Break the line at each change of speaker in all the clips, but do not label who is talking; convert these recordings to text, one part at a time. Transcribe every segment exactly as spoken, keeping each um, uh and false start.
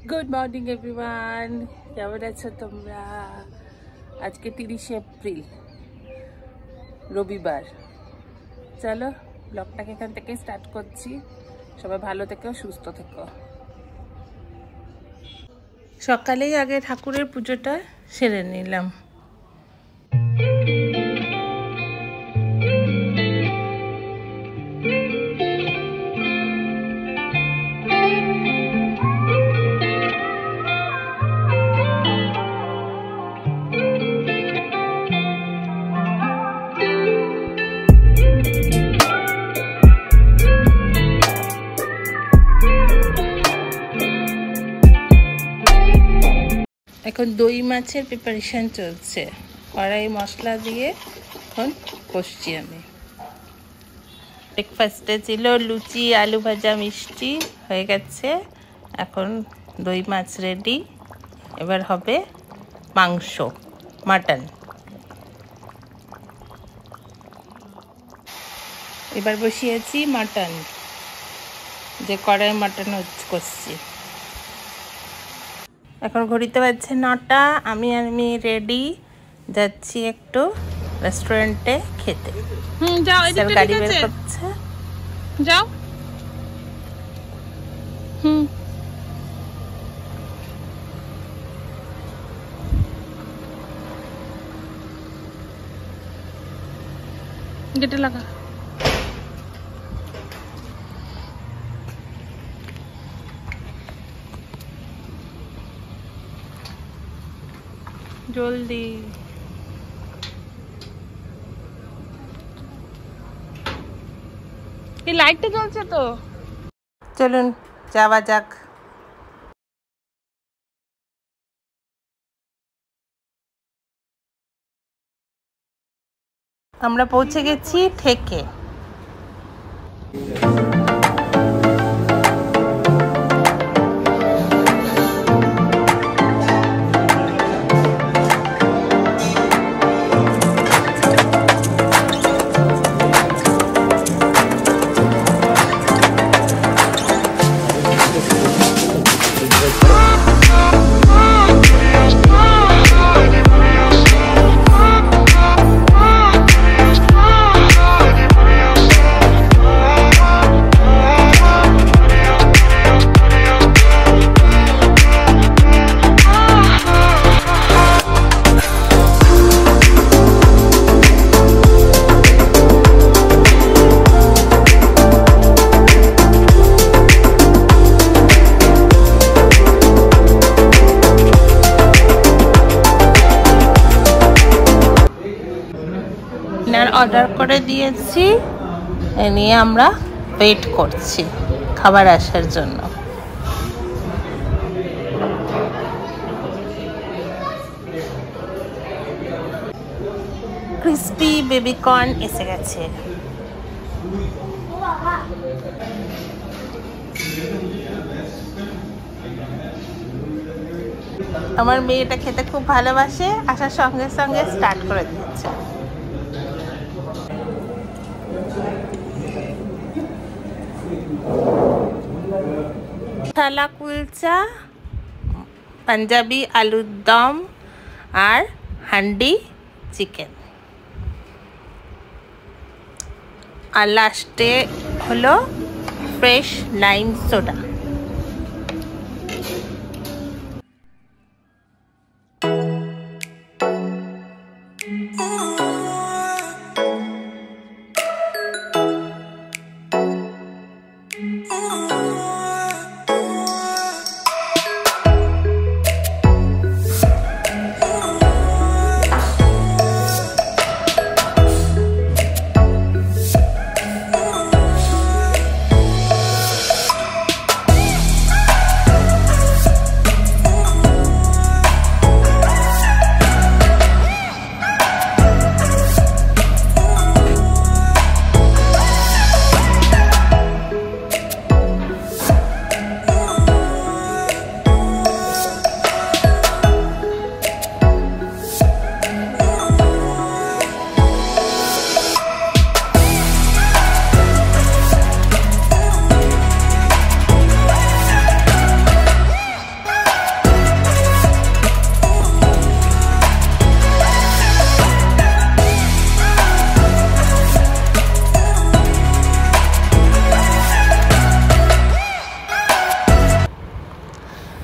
Good morning everyone, কেমন আছো তোমরা? আজকে তিরিশে এপ্রিল, রবিবার। চলো ব্লগটাকে এখান থেকে স্টার্ট করছি। সবাই ভালো থেকো, সুস্থ থেকো। সকালেই আগে ঠাকুরের পুজোটা সেরে নিলাম। এখন দই মাছের প্রিপারেশন চলছে। কড়াই মশলা দিয়ে এখন কষছি আমি। ব্রেকফাস্টে ছিল লুচি, আলু ভাজা, মিষ্টি হয়ে গেছে। এখন দই মাছ রেডি। এবার হবে মাংস, মাটন। এবার বসিয়েছি মাটন, যে কড়াই মাটন করছি। এখন ঘড়িতে বাজছে নটা। আমি আমি রেডি, যাচ্ছি একটু রেস্টুরেন্টে খেতে। হুম যাও, এদিকে গাড়ি বের করছে, যাও। হুম গেটে লাগা। জলদি এই লাইটটা জ্বলছে তো। চলুন যাওয়া যাক। আমরা পৌঁছে গেছি ঠেকে। অর্ডার করে দিয়েছি, এ নিয়ে আমরা ওয়েট করছি খাবার আসার জন্য। ক্রিস্পি বেবি কর্ন এসে গেছে। আমার মেয়েটা খেতে খুব ভালোবাসে, আসার সঙ্গে সঙ্গে স্টার্ট করে দিচ্ছে। থালা কুলচা, পাঞ্জাবি আলুর দম আর হান্ডি চিকেন। আর লাস্টে হলো ফ্রেশ লাইম সোডা।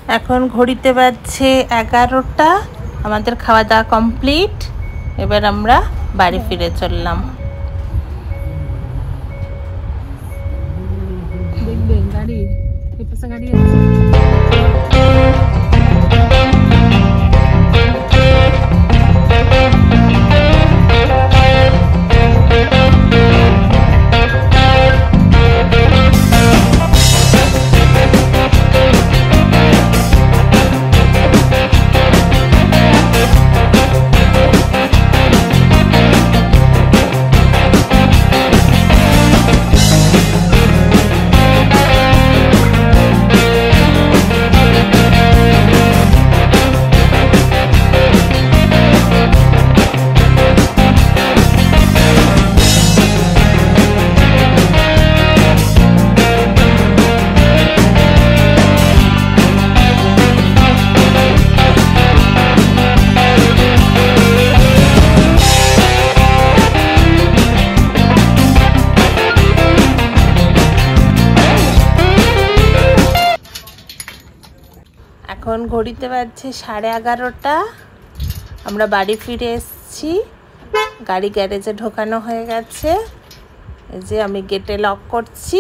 এখন ঘড়িতে বাজছে এগারোটা। আমাদের খাওয়া দাওয়া কমপ্লিট। এবার আমরা বাড়ি ফিরে চললাম। দেখবেন গাড়ি গাড়ি এখন ঘড়িতে বাজছে সাড়ে এগারোটা। আমরা বাড়ি ফিরে এসেছি। গাড়ি গ্যারেজে ঢোকানো হয়ে গেছে। এই যে আমি গেটে লক করছি।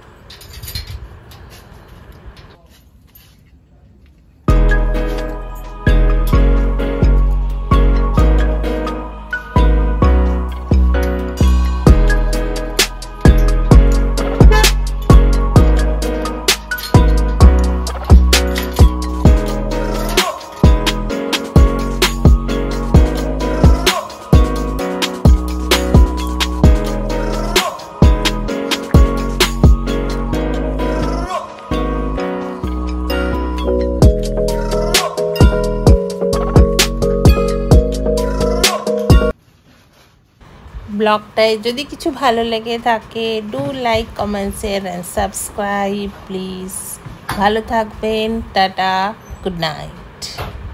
ব্লগটায় যদি কিছু ভালো লেগে থাকে, do like, comment, share and subscribe please. ভালো থাকবেন। টাটা, গুড নাইট।